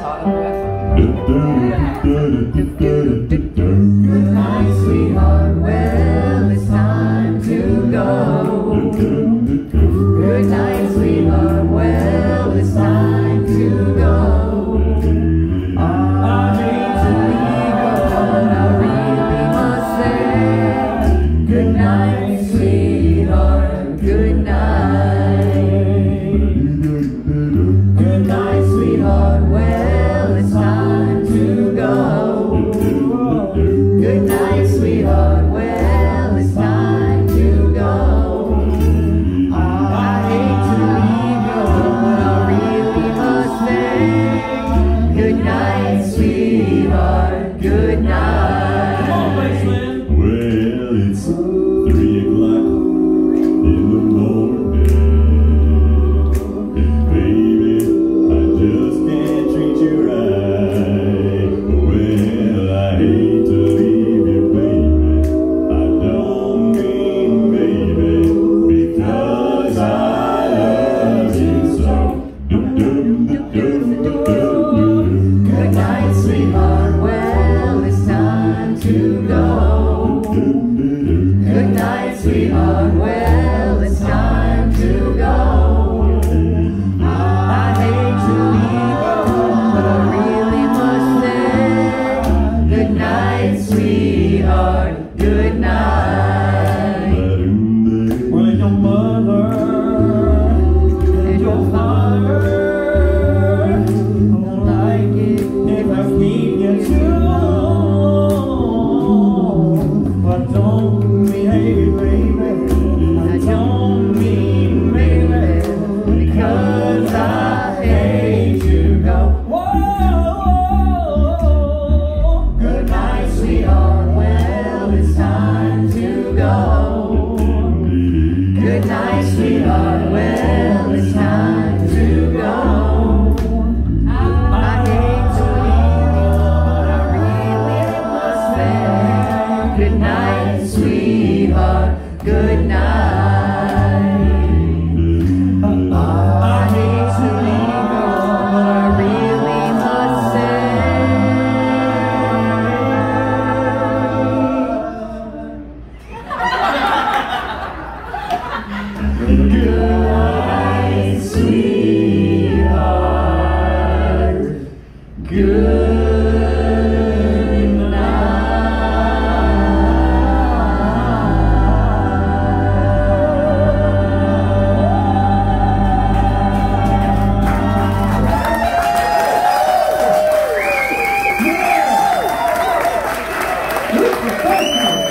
Good night, sweetheart. Well, it's time to go. Good night, sweetheart. Well, it's time to go. I hate to leave you, but I really must say good night, sweetheart. Good night. Good night, sweetheart. Well, it's time to go. Good night, sweetheart. Well, it's time to go. I hate to leave you, but I really must say good night, sweetheart. Good night. Come on, Baseman. Well, it's 3 o'clock in the morning, and baby, I just can't treat you right. Well, I hate to leave you, baby. I don't mean baby, because I love you so. Good night, sweetheart. Well, it's time to go. Good night, sweetheart. Well, it's time to go. I hate to leave you, but I really must say good night, sweetheart. Good night. When your mother and your father don't like it if I keep you too long, but don't behave, baby. I don't mean baby, Because I hate to go. Good night, sweetheart. Well, it's time to go. Good night, sweetheart. Well, it's time to go. I hate to leave you, but I really must say good night, sweetheart. Good night. I hate to leave you, but I really must say good night, sweetheart. Good Professional.